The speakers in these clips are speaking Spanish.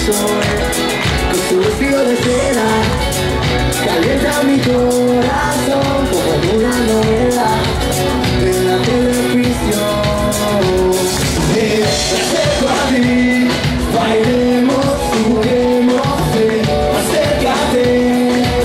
con su vestido de seda, calienta mi corazón como una novela de la televisión. Me acerco a ti, bailemos, juguemos, acércate.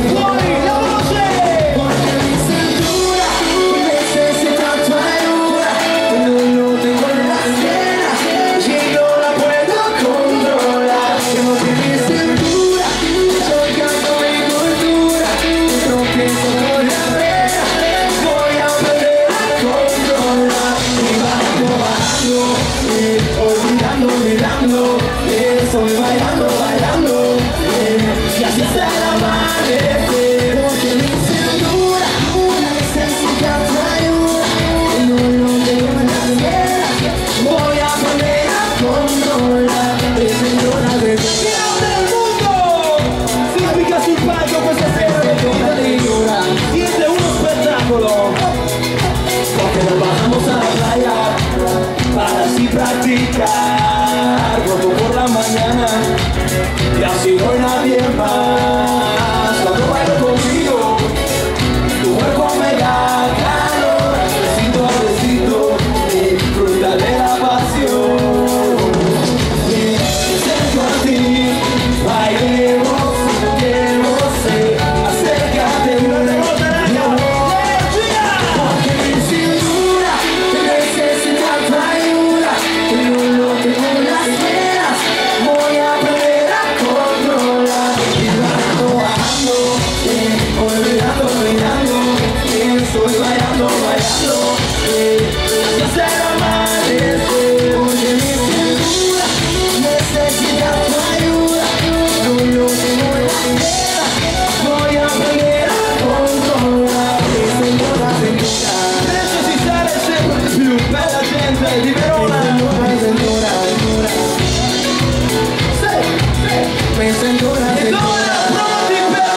Estoy bailando, bailando, y así hasta el amanecer. Porque mi cintura necesita tu ayuda, y no lo tengo en las venas. Voy a aprender a controlar, señora de del mundo! Significa sul palco questa sera siente uno spettacolo. porque nos bajamos a la playa para así practicar. Roto por la mañana y así no hay nadie más. Cuando bailo contigo, tu cuerpo me da calor. Besito a besito, disfruta de la pasión. Me acerco a ti, bailemos, juguemos, acércate, no te botarás. Porque mi cintura necesita tu ayuda, y no lo tengo en las venas. Voy a aprender a controlar, y bajando, bajando, olvidando, olvidando, estoy bailando, bailando, ya sé.